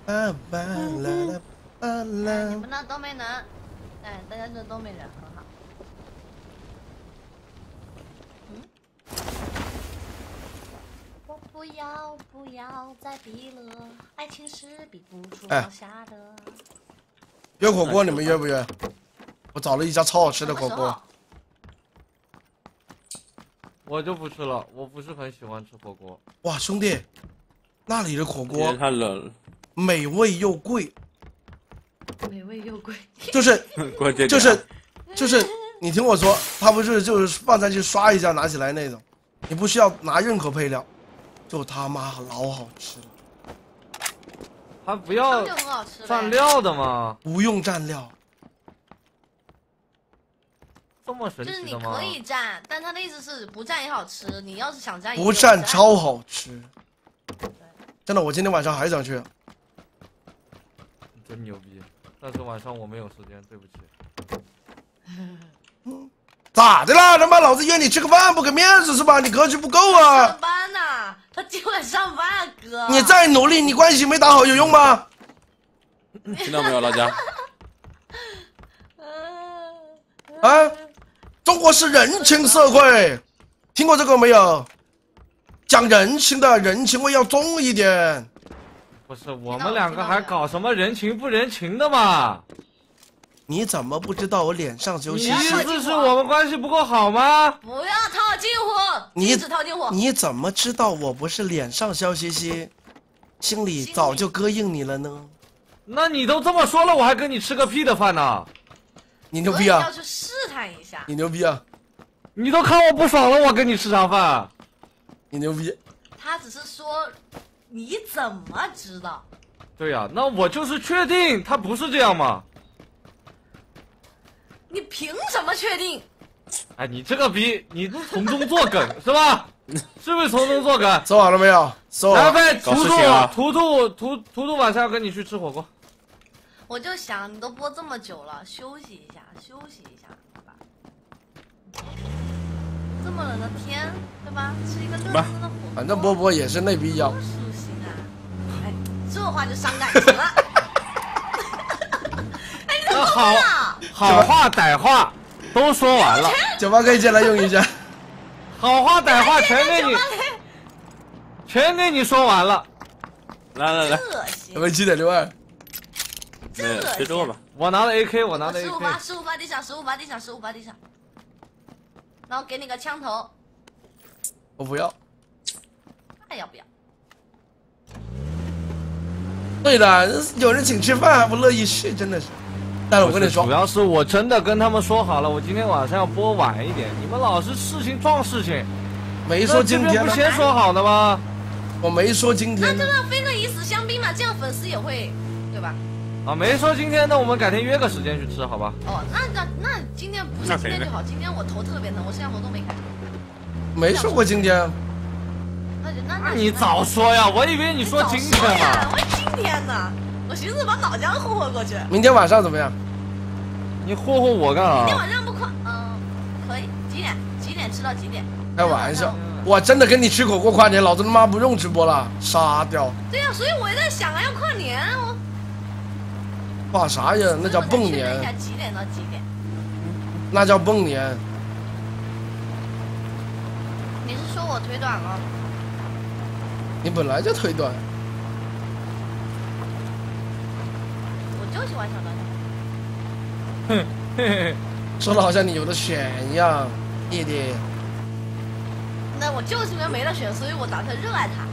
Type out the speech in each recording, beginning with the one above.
你们那都没人，哎，大家这都没人，很好。我不要再比了，爱情是比不出高下的。 约火锅你们约不约？我找了一家超好吃的火锅。 我就不吃了，我不是很喜欢吃火锅。 哇，兄弟，那里的火锅太冷了， 美味又贵。 美味又贵， 就是就是， 你听我说，它不是就是放上去刷一下拿起来那种，你不需要拿任何配料，就他妈老好吃了。 它不要蘸料的吗？ 不用蘸料。 这么神奇的吗？ 就是你可以蘸，但他的意思是不蘸也好吃。你要是想蘸， 不蘸超好吃。真的，我今天晚上还想去。 真牛逼！但是晚上我没有时间，对不起。 咋的啦？他妈老子约你吃个饭不给面子是吧？你格局不够啊！ 上班呢，他今晚上班啊，哥。 你再努力，你关系没打好有用吗？ 听到没有，老家？ 啊！中国是人情社会，听过这个没有？讲人情的人情味要重一点。 不是，我们两个还搞什么人情不人情的嘛？ 你怎么不知道我脸上就你意思是我们关系不够好吗？ 不要套近乎，禁止套近乎。 你怎么知道我不是脸上笑嘻嘻，心里早就膈应你了呢？ 那你都这么说了，我还跟你吃个屁的饭呢？ 你牛逼啊！ 要去试探一下。 你牛逼啊！ 你都看我不爽了，我跟你吃场饭。 你牛逼。 他只是说，你怎么知道？ 对呀，那我就是确定他不是这样嘛。 你凭什么确定？ 哎，你这个逼，你从中作梗是吧？是不是从中作梗？ 收好了没有？收好了。 来，图图晚上要跟你去吃火锅。 我就想，你都播这么久了，休息一下，休息一下，对吧？这么冷的天，对吧？吃一个热腾腾的火锅， 反正波波也是那逼样。 多舒心啊！哎，这话就伤感情了。哎，你怎么好话歹话都说完了， 酒吧可以借来用一下。 好话歹话全给你说完了。 来， 我们7.62。 随着我吧。 我拿了 AK， 我拿了 AK。 15发地上，15发地上，15发地上。然后给你个枪头。 我不要。 那要不要？ 对的，有人请吃饭还不乐意去，真的是。但是我跟你说， 主要是我真的跟他们说好了，我今天晚上要播晚一点。你们老是事情撞事情， 没说今天不先说好的吗？ 我没说今天。 那就让飞哥以死相逼嘛，这样粉丝也会，对吧？ 啊，没说今天，那我们改天约个时间去吃，好吧？ 哦，那今天不是今天就好，今天我头特别疼，我摄像头都没开。 没说过今天。 那你早说呀！我以为你说今天嘛。 我今天呢？我寻思把老姜霍霍过去。 明天晚上怎么样？ 你霍霍我干啥？ 明天晚上不快？可以。几点吃到几点？ 开玩笑，我真的跟你吃火锅跨年，老子他妈不用直播了，杀掉。 对呀，所以我也在想啊，要跨年哦。 跨啥呀？那叫蹦年。 几点到几点？ 那叫蹦年。 你是说我腿短了？ 你本来就腿短。 我就喜欢小短腿。 说的好像你有的选一样，弟弟。 那我就是因为没得选，所以我打算热爱它。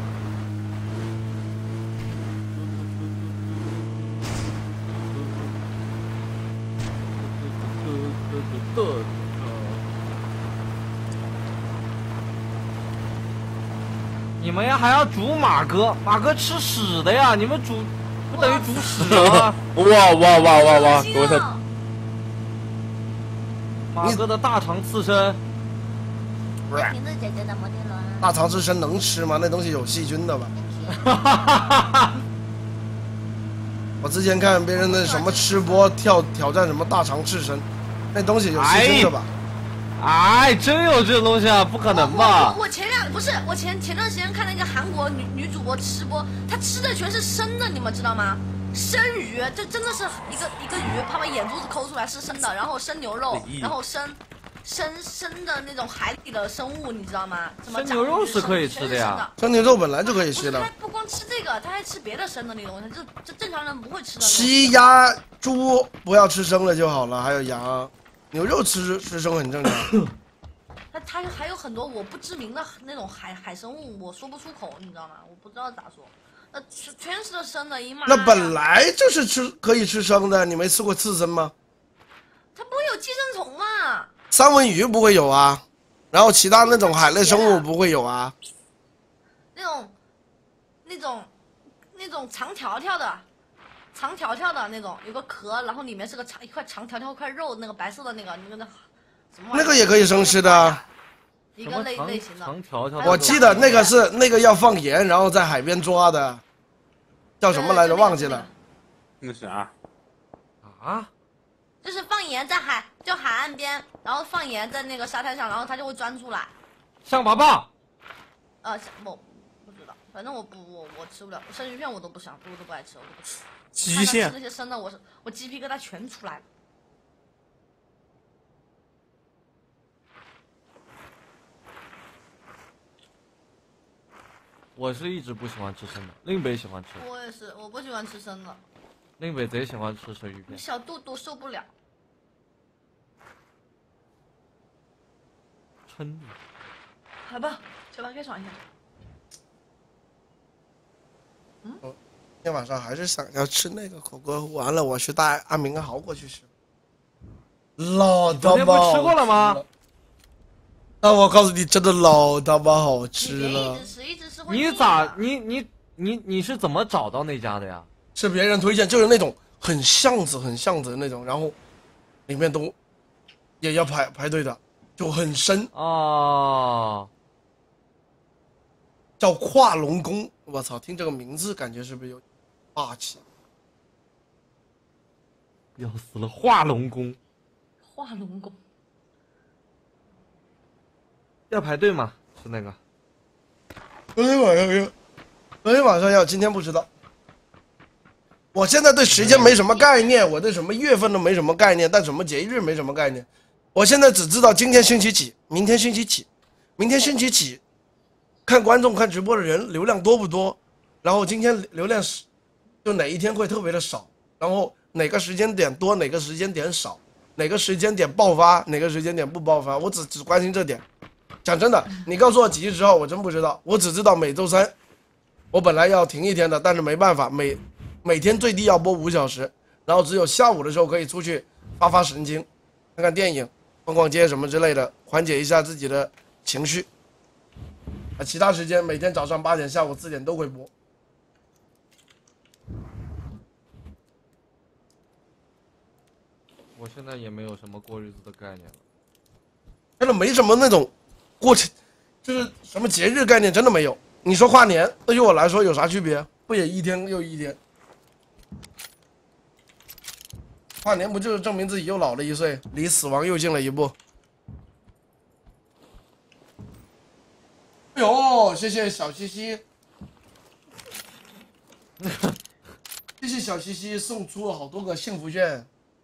你们呀还要煮马哥，马哥吃屎的呀！你们煮不等于煮屎吗？ 哇！给我看。 马哥的大肠刺身。 瓶子姐姐的摩天轮。 大肠刺身能吃吗？那东西有细菌的吧？我之前看别人的什么吃播挑战什么大肠刺身，那东西有细菌的吧？ 哎，真有这东西啊？不可能吧？ 我前段时间看那个韩国女主播吃播，她吃的全是生的，你们知道吗？生鱼，这真的是一个鱼，她把眼珠子抠出来是生的，然后生牛肉，然后生的那种海里的生物，你知道吗？什么生牛肉是可以吃的呀。 生牛肉本来就可以吃的。 他不光吃这个，他还吃别的生的那种东西，这正常人不会吃的。 鸡、鸭、猪不要吃生的就好了，还有羊、牛肉吃生很正常。 它还有很多我不知名的那种海生物，我说不出口，你知道吗？我不知道咋说。全是生的， 那本来就是可以吃生的，你没吃过刺身吗？ 它不会有寄生虫吗？ 三文鱼不会有啊，然后其他那种海类生物不会有啊。 那种长条条的那种，有个壳，然后里面是个一块长条条块肉，那个白色的那个什么？ 那个也可以生吃的。 一个类型的。 长条条。 我记得那个要放盐，然后在海边抓的，叫什么来着？忘记了。 那是啥？ 啊？ 就是放盐在海岸边，然后放盐在那个沙滩上，然后它就会钻出来。 象拔蚌。 我不知道，反正我吃不了，生鱼片我都不想，我都不爱吃，我都不吃。 极限。 那些生的，我鸡皮疙瘩全出来了。 我是一直不喜欢吃生的，令北喜欢吃。 我也是，我不喜欢吃生的。 令北贼喜欢吃生鱼片。 小肚肚受不了。 撑你。 好吧，小白开爽一下。 今天晚上还是想要吃那个火锅，完了我去带阿明豪过去吃。老他妈！ 昨天不吃过了吗？ 那我告诉你，真的老他妈好吃了。 一直吃。 你是怎么找到那家的呀？ 是别人推荐，就是那种很巷子的那种，然后里面都也要排队的，就很深哦。 叫跨龙宫，我操，听这个名字感觉是不是有霸气？ 要死了，化龙宫。 化龙宫。 要排队吗？是那个。 昨天晚上要，今天不知道。我现在对时间没什么概念，我对什么月份都没什么概念，但什么节日没什么概念。我现在只知道今天星期几，明天星期几，明天星期几，看观众看直播的人流量多不多，然后今天流量就哪一天会特别的少，然后哪个时间点多，哪个时间点少，哪个时间点爆发，哪个时间点不爆发，我只关心这点。讲真的，你告诉我几日之后，我真不知道。我只知道每周三，我本来要停一天的，但是没办法，每天最低要播5小时，然后只有下午的时候可以出去发神经，看看电影，逛逛街什么之类的，缓解一下自己的情绪。其他时间每天早上8点、下午4点都会播。 我现在也没有什么过日子的概念了， 真的没什么那种过程，就是什么节日概念真的没有。你说跨年，对于我来说有啥区别？不也一天又一天？跨年不就是证明自己又老了1岁，离死亡又近了一步？哎呦，谢谢小西西，谢谢小西西送出了好多个幸福券。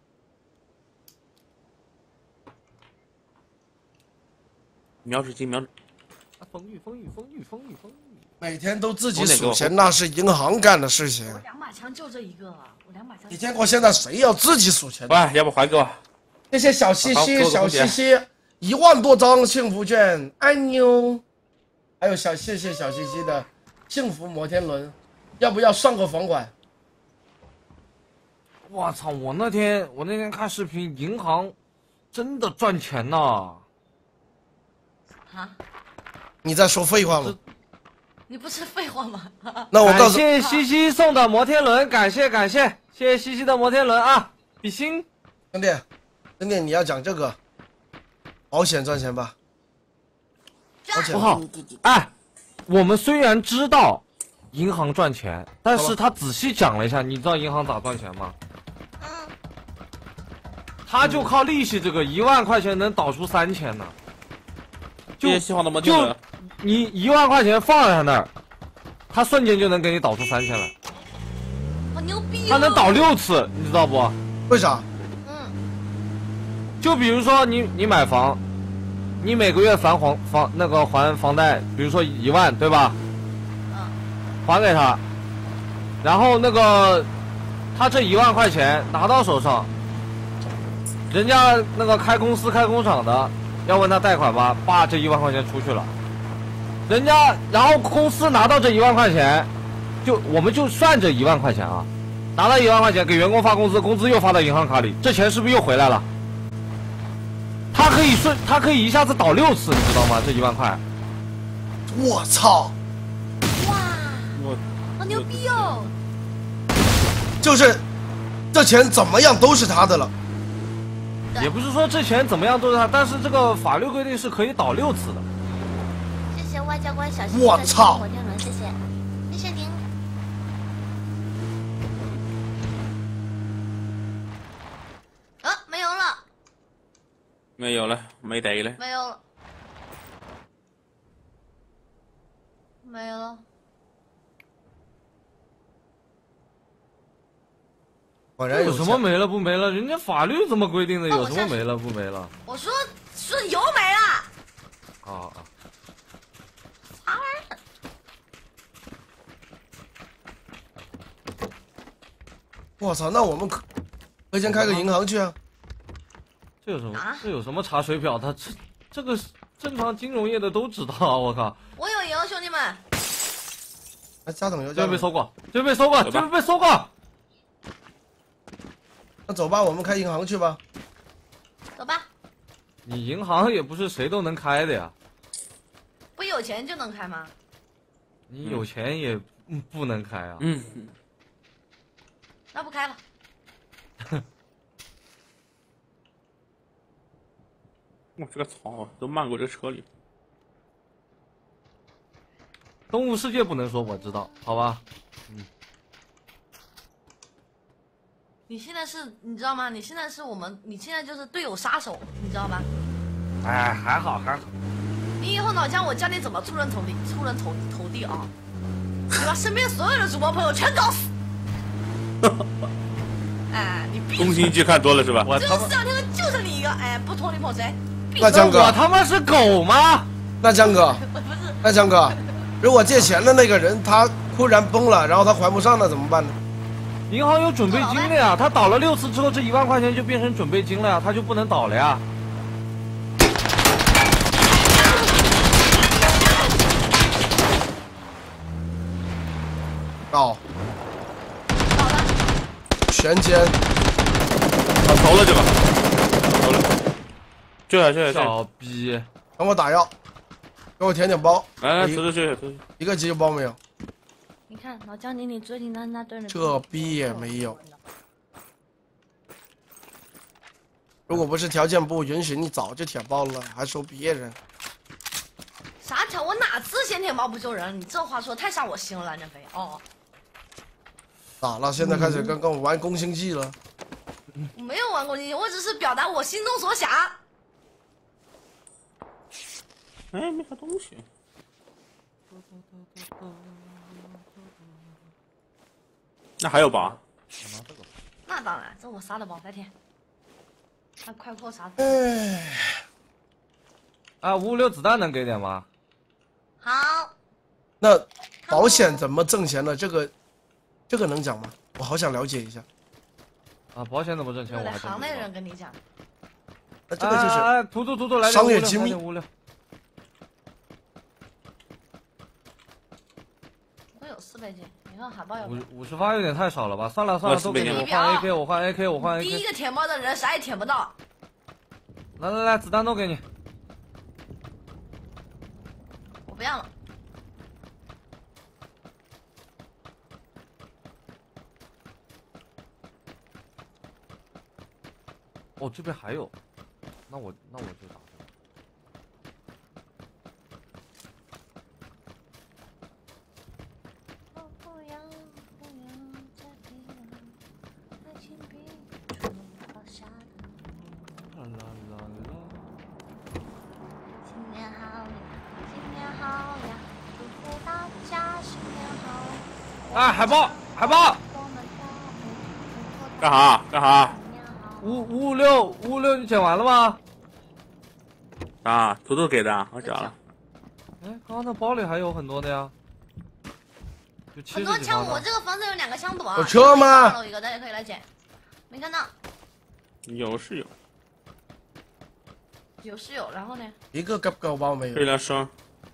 瞄准金，瞄准。 风雨。 每天都自己数钱，那是银行干的事情。 我2把枪就这一个，我2把枪。 你见过现在谁要自己数钱？ 喂，要不还给我？ 谢谢小西西，小西西1万多张幸福券，爱你哦。还有谢谢小西西的幸福摩天轮，要不要上个房管？ 我操！我那天看视频，银行真的赚钱呐！ 啊？ 你在说废话吗？ 你不是废话吗？ 那我告诉感谢西西送的摩天轮，感谢，谢谢西西的摩天轮啊！比心， 兄弟，你要讲这个保险赚钱吧？保险不好。哎，我们虽然知道银行赚钱，但是他仔细讲了一下，你知道银行咋赚钱吗？ 他就靠利息这个1万块钱能倒出3000呢。 这些细化都没听就的。 你1万块钱放在他那儿，他瞬间就能给你倒出3000来。 好牛逼、哦！ 他能倒6次，你知道不？ 为啥？ 就比如说你买房，你每个月还房贷，比如说1万，对吧？还给他，然后他这1万块钱拿到手上，人家那个开公司开工厂的要问他贷款吧，爸这1万块钱出去了，然后公司拿到这1万块钱，我们就算这1万块钱啊，拿到1万块钱给员工发工资，工资又发到银行卡里，这钱是不是又回来了？他可以一下子倒6次，你知道吗？这1万块， 我操！ 哇，好牛逼哦！ 就是这钱怎么样都是他的了。 也不是说这钱怎么样都是他，但是这个法律规定是可以倒6次的。 谢谢外交官小心我操！ 火天轮，谢谢，谢谢您。没有了。 没有了，没得了。 没有了。没了。 果然有什么没了不没了？人家法律这么规定的，有什么没了不没了？ 我说油没了。 啊！ 啥玩意儿？ 我操，那我们可先开个银行去啊！ 这有什么查水表？这个正常金融业的都知道啊！我靠！ 我有油，兄弟们。 来加桶油， 这边被搜过，这边被搜过，这边被搜过。 那走吧，我们开银行去吧。 走吧。 你银行也不是谁都能开的呀。 不有钱就能开吗？ 你有钱也不能开啊。 那不开了。 我这个操，都漫过这车里。 动物世界不能说，我知道，好吧。 你现在你知道吗？你现在就是队友杀手，你知道吗？ 哎，还好。 你以后老姜，我教你怎么出人头地啊！你把身边所有的主播朋友全搞死！哎，你闭嘴！ 宫心计看多了是吧？ 这个4两天就剩你一个，哎，不拖你跑谁？ 那江哥， 我他妈是狗吗？ 那江哥， 不是， 那江哥，如果借钱的那个人他突然崩了，然后他还不上，那怎么办呢？ 银行有准备金的呀，他倒了6次之后，这1万块钱就变成准备金了呀，他就不能倒了呀。 倒。 好了。 全歼。 投了这个，投了。这小逼， 等我打药，给我填点包。 来，投一个急救包没有。 你看老姜，你追你那对人。 这逼也没有。如果不是条件不允许，你早就舔包了，还说别人。 啥条？我哪次先舔包不救人？你这话说太伤我心了，任飞。哦。 咋了？现在开始跟我玩宫心计了？ 我没有玩宫心计，我只是表达我心中所想。 哎，没啥东西。那还有吧？ 那当然，这我杀的包，来舔。那快扣啥？ 啊，556子弹能给点吗？ 好。 那保险怎么挣钱呢？这个能讲吗？我好想了解一下。 啊，保险怎么挣钱？我还行内人跟你讲。 那这个就是图来商业机密。 我有4倍镜，你看海报有 50发有点太少了吧？算了，都给你，我换 AK。 第一个舔包的人啥也舔不到。 来，子弹都给你。 我不要了。 哦，这边还有，那我就打这个。 哎，海豹，海豹， 干啥？干啥？ 556，你捡完了吗？ 啊，图图给的，我找了。 哎，刚刚那包里还有很多的呀。就很多 70几枪， 发呢。 我这个房子有2个枪朵啊。 有车吗？ 上楼一个，大家可以来捡。没看到。 有是有， 有是有，然后呢？ 一个够不够包没可以有？ 来升。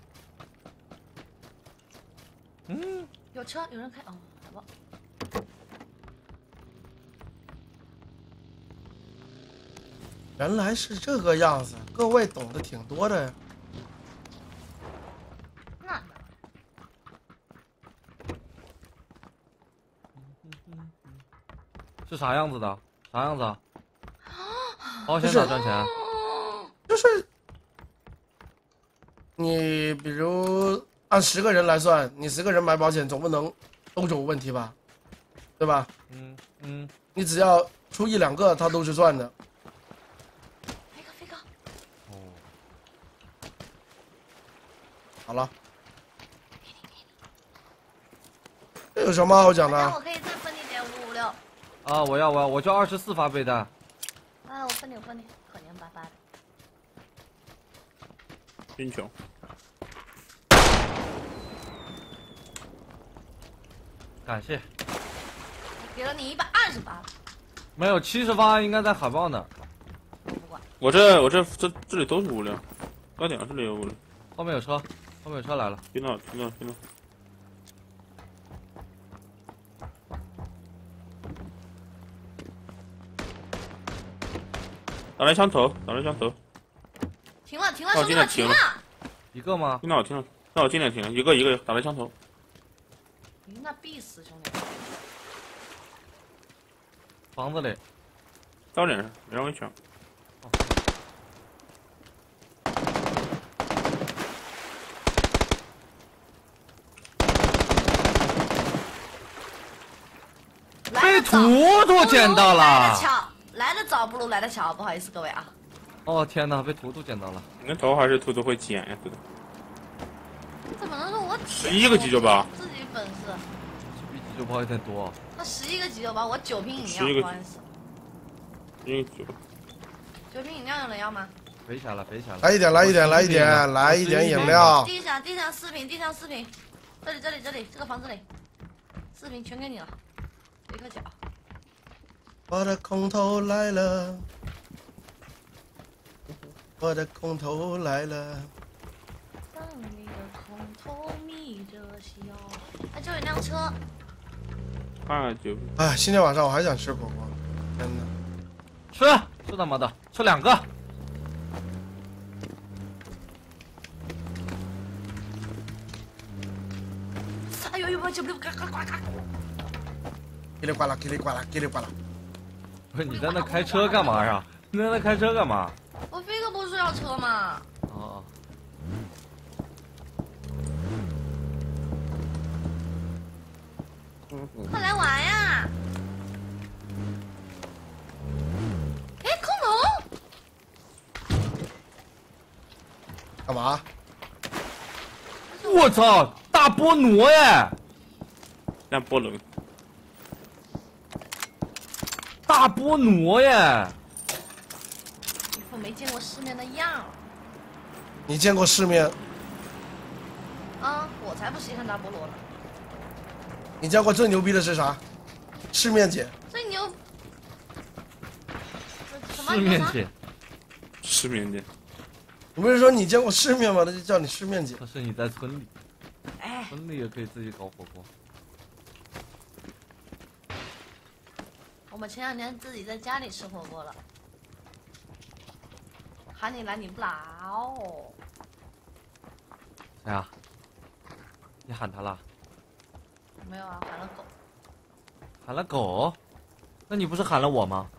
嗯， 有车，有人开哦，海豹。 原来是这个样子，各位懂得挺多的呀。 那是啥样子的？啥样子啊？保险咋赚钱？ 就是你比如按10个人来算，你10个人买保险总不能都有问题吧？对吧？ 嗯， 你只要出1、2个，它都是赚的。 飞哥。 哦， 好了，这有什么好讲的？ 那我可以再分你点556。 啊，我就24发备弹。 啊，我分你，可怜巴巴的。 贫穷。 感谢。 给了你128了。 没有70发，应该在海豹那儿。 我不管。 我这里都是556，高点这里有556。 后面有车，后面有车来了。 听到。打了一枪头。 停了， 哦兄弟们， 停了了。 一个吗？ 听到我听了，那我尽量停了，一个打了一枪头。 那必死，兄弟。 房子里。 到脸上，让我一枪。 被图图捡到了。 来的早不如来的巧，不好意思各位啊。 哦天哪，被图图捡到了。 你看头还是图图会捡呀，图图。 怎么能说我 11个急救包？ 自己本事。 比急救包有点多。 他11个急救包，我9瓶饮料， 11个不好意思。 9 瓶饮料有人要吗？ 背起来了。 来一点饮料。 地上4瓶，这里，这个房子里，4瓶全给你了，别客气啊。 我的空投来了。当你的空投眯着笑。哎，就有辆车。 89。 哎，今天晚上我还想吃火锅，真的。 吃他妈的，吃2个。 哎呦，就嘎。 叽里呱啦。 不是你在那开车干嘛呀？你在那开车干嘛？ 我飞哥不是要车吗？ 哦。 快来玩呀！哎，空投！ 干嘛？ 我操，大菠萝耶！ 那菠萝。 大菠萝耶！ 一副没见过世面的样。 你见过世面？ 啊，我才不稀罕大菠萝呢。 你见过最牛逼的是啥？世面姐。 最牛。 世面姐。 世面姐。 你不是说你见过世面吗？那就叫你世面姐。 可是你在村里。 哎。 村里也可以自己搞火锅。 我们前2天自己在家里吃火锅了，喊你来你不来哦。 哎呀，你喊他了？ 没有啊，喊了狗。 喊了狗？那你不是喊了我吗？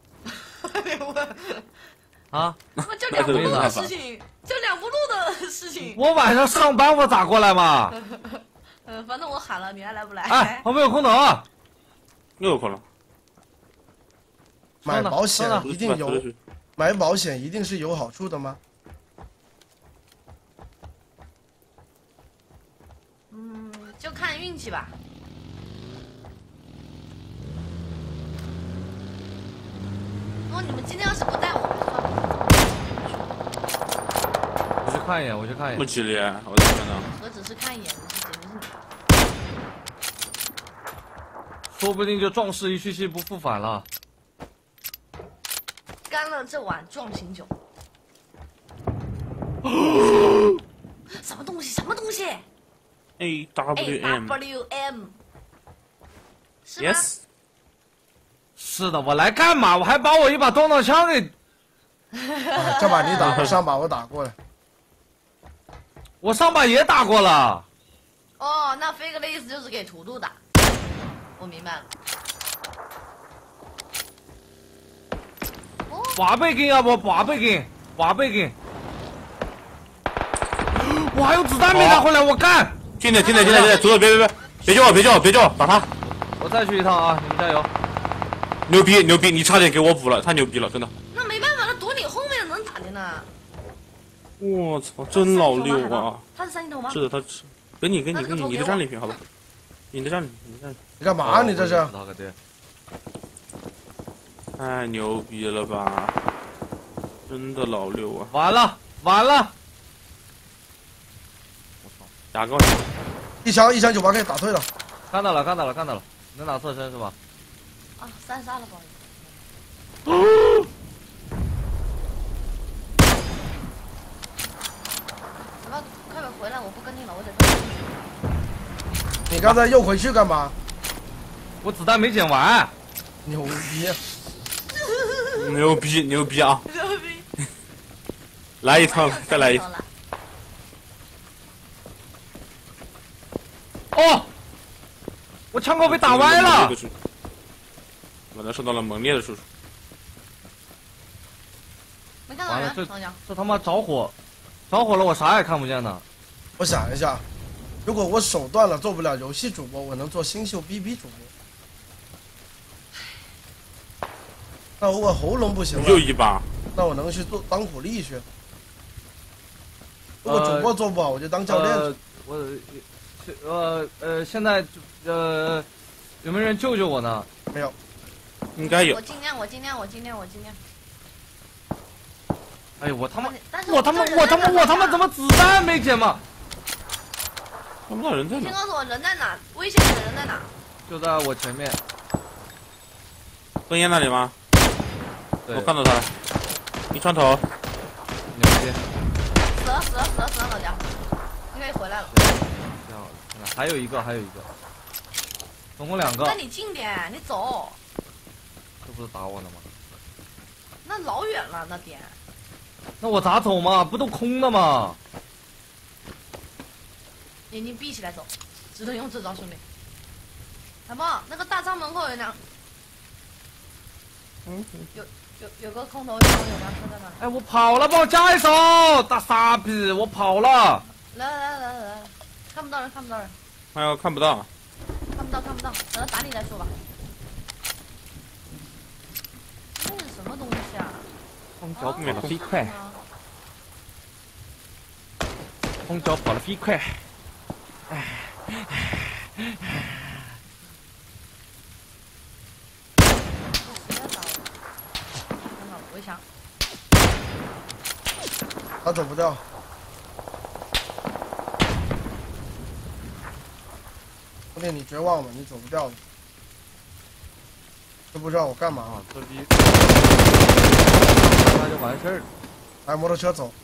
啊？ 就2步路的事情， 我晚上上班，我咋过来嘛？ 反正我喊了，你还来不来？ 哎，旁边有空投。 又有空了。 买保险一定有，买保险一定是有好处的吗？ 就看运气吧。 不，你们今天要是不带我们， 我去看一眼，我去看一眼。 不激烈，我在看到。 何止是看一眼，你是简直是。 说不定就壮士一去兮不复返了。 干了这碗壮行酒。什么东西？什么东西 AWM。 ？AWM。是吗？ Yes。 是的，我来干嘛？我还把我一把断刀枪给…… 这把你打，上把我打过来。 我上把也打过了。 哦，那飞哥的意思就是给图图打。我明白了。哦， 八倍镜要不？八倍镜，八倍镜。我还有子弹没拿回来，我干！ 进来，土豆别救我，打他！ 我再去一趟啊！你们加油！ 牛逼，你差点给我补了，太牛逼了，真的。 那没办法，他躲你后面能咋的呢？ 我操，真老六啊！ 他是三级头吗？ 是的，他是。给你的战利品，好吧？你的战利品。 你干嘛？你这是？ 太牛逼了吧！真的老六啊！ 完了！ 我操！牙膏！ 一枪98K 打退了。 看到了，能打侧身是吧？ 啊，3杀了，不好意思。什么？快点回来！我不跟你了，我得。 你刚才又回去干嘛？ 我子弹没捡完。 牛逼！ 牛逼啊！来一趟，再来一趟。 哦，我枪口被打歪了。 我能受到了猛烈的输出。 没看到人， 这他妈着火了，我啥也看不见呢。 我想一下，如果我手断了做不了游戏主播，我能做新秀 BB 主播。那如果喉咙不行了， 又一把， 那我能去当苦力去。如果主播做不好，我就当教练。 现在有没有人救救我呢？ 没有， 应该有。 我尽量。 哎呦，我他妈怎么子弹没捡嘛？ 看不到人在哪？ 先告诉我人在哪？危险的人在哪？ 就在我前面。 灯烟那里吗？ 对， 我看到他了。一穿头。 牛逼！ 死了，老家伙，应该回来了。 还有一个，总共2个。 那你近点，你走。 这不是打我呢吗？ 那老远了，那点。 那我咋走嘛？不都空的吗？ 眼睛闭起来走，只能用这招，兄弟。海豹，那个大帐门口有辆，有个空投枪，有辆车在那。 哎，我跑了，帮我加一手，大傻逼，我跑了。 来，看不到人。 哎呦，看不到， 等他打你再说吧。那是什么东西啊？ 空脚跑得飞快，空脚跑得飞快。 围墙。 他走不掉。兄弟，你绝望了，你走不掉了。都不知道我干嘛啊？ 这逼，那就完事儿了。 来摩托车走。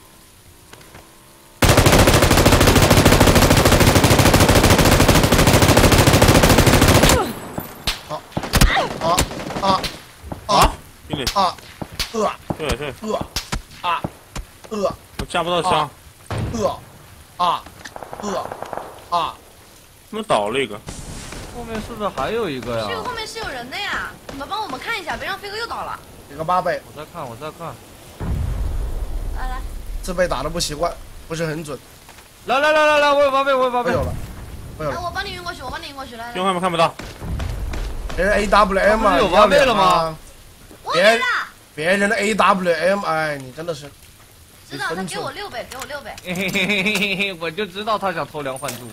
兄弟对，我架不到枪，怎么倒了一个？ 后面是不是还有一个呀？ 这个后面是有人的呀，你们帮我们看一下，别让飞哥又倒了。 一个8倍。 我在看。 来， 自备打的不习惯，不是很准。 来，我有8倍。 我有了。 来，我帮你运过去，来。 兄弟们看不到。 别人 AWM 啊， 有8倍了吗？ 别人的 AWM， 哎，你真的是。 知道，他给我6倍， 我就知道他想偷梁换柱。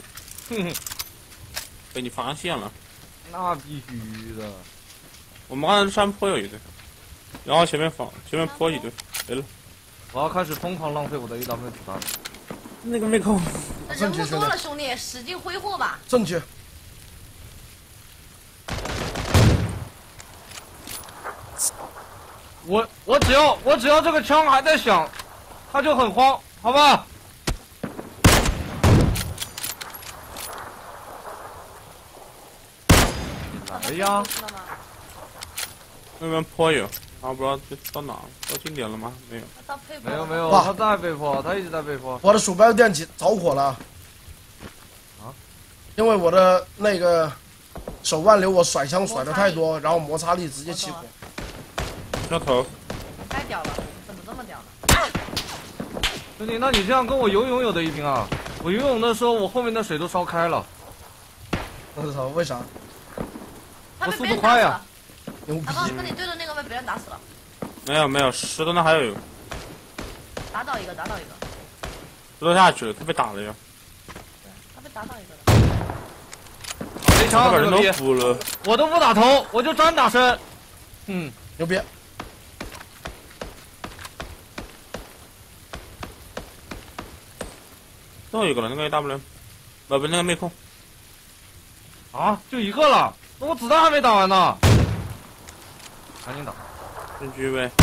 被你发现了。 那必须的。 我们刚才山坡有一个。 然后前面坡一堆，没了。 我要开始疯狂浪费我的 AW 子弹。 那个没空。 人不多了，兄弟，使劲挥霍吧。 正确。 我只要这个枪还在响，他就很慌，好吧？哎呀， 那边坡有，啊，不知道到哪，到近点了吗？没有。 没有，他在被迫，他一直在被迫。 我的鼠标电着火了。 啊？ 因为我的那个手腕流我甩枪甩的太多，然后摩擦力直接起火。 掉头。 太屌了，怎么这么屌呢？ 兄弟，那你这样跟我游泳有的一拼啊！我游泳的时候，我后面的水都烧开了。 我操，为啥？ 我速度快呀！ 牛逼！ 跟你对的那个被别人打死了。 没有，石头那还有。 打倒一个。 石头下去了，他被打了呀。 他被打倒一个了。 没枪， 把人都扶了。 我都不打头，我就专打身。 牛逼！ 最后一个了，那个 AW，不，那个妹控。 啊，就一个了，那我子弹还没打完呢。赶紧打。 证据呗。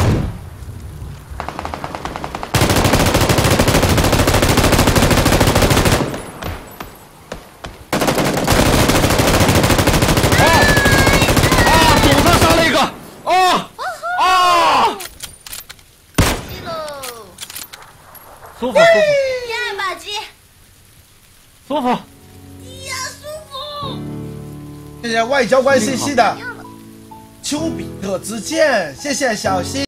左侧杀了一个。 击喽！ 舒服。 耶，把击！ 舒服。 呀，舒服！ 谢谢外交官信息的丘比特之剑，谢谢小新。